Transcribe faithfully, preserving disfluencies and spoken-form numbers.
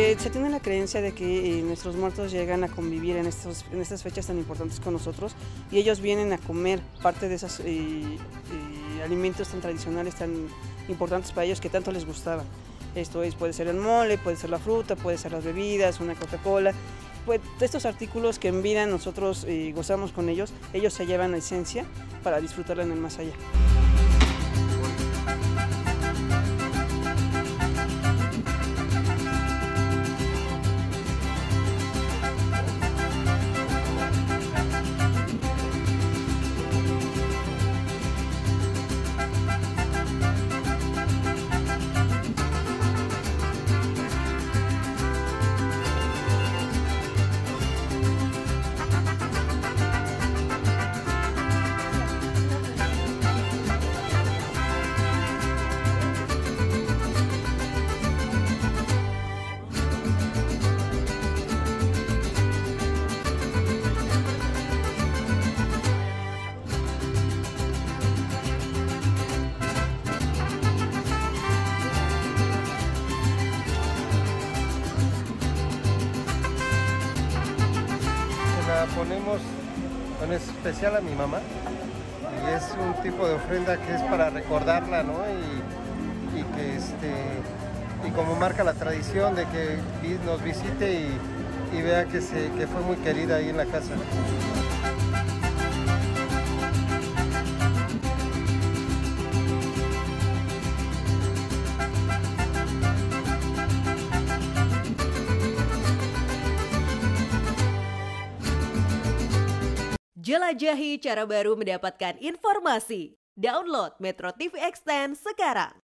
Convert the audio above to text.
Eh, se tiene la creencia de que eh, nuestros muertos llegan a convivir en, estos, en estas fechas tan importantes con nosotros y ellos vienen a comer parte de esos eh, eh, alimentos tan tradicionales, tan importantes para ellos que tanto les gustaban. Esto es, puede ser el mole, puede ser la fruta, puede ser las bebidas, una Coca-Cola. Pues estos artículos que en vida nosotros eh, gozamos con ellos, ellos se llevan la esencia para disfrutarla en el más allá. La ponemos en especial a mi mamá y es un tipo de ofrenda que es para recordarla, ¿no? Y, y que este y como marca la tradición de que nos visite y, y vea que, se, que fue muy querida ahí en la casa. Jelajahi cara baru mendapatkan informasi. Download Metro T V Extend sekarang.